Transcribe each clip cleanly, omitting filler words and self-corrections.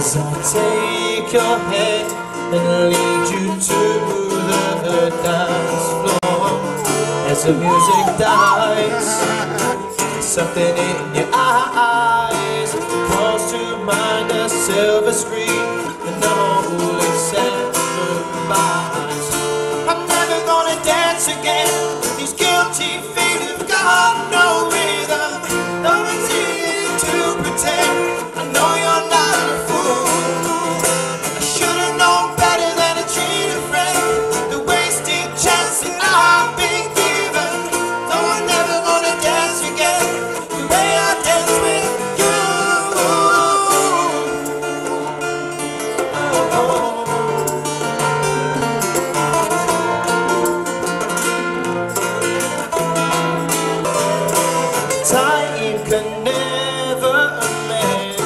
as I take your hand and lead you to the dance floor. As the music dies, something in your eyes calls to mind a silver screen and holy sacrifice. I'm never gonna dance again. These guilty feet have got no rhythm. No one's easy to pretend. I know you're not a fool. I should've known better than to treat a friend. The wasted chance that I've been given. No, I'm never gonna dance again the way I dance with you. Time can never amend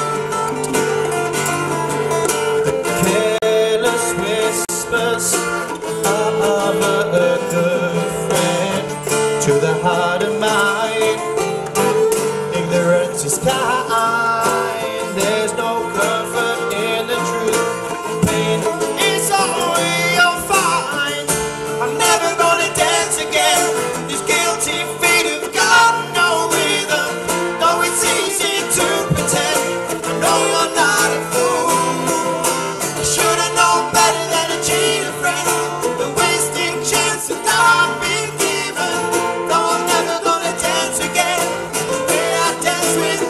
the careless whispers of a good friend. To the heart of mine, ignorance is kind. There's no comfort in the truth. Pain is all you'll find. I'm never gonna dance again. These guilty feet have got no rhythm. Though it's easy to pretend. I know you're not a fool. I should've known better than to cheat a friend. The wasting chance that I've been given. Though I'm never gonna dance again the way I dance with